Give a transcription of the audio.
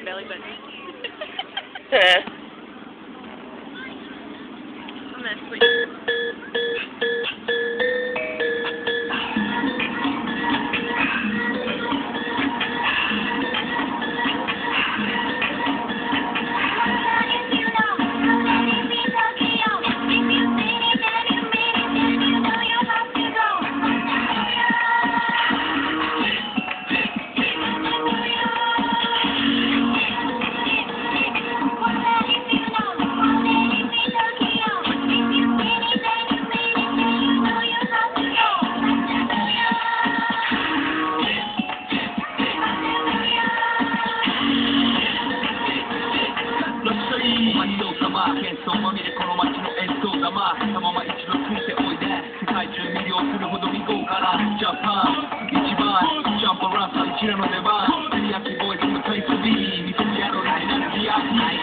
belly button. Yeah. I'm gonna sleep. 喧騒まみれこの街の演奏玉たまま一度ついておいで世界中魅了するほど見豪華なジャパン一番ジャンプランサー一らの出番テリヤキボーイズのプレイスビー見せてやろうオリジナルリアル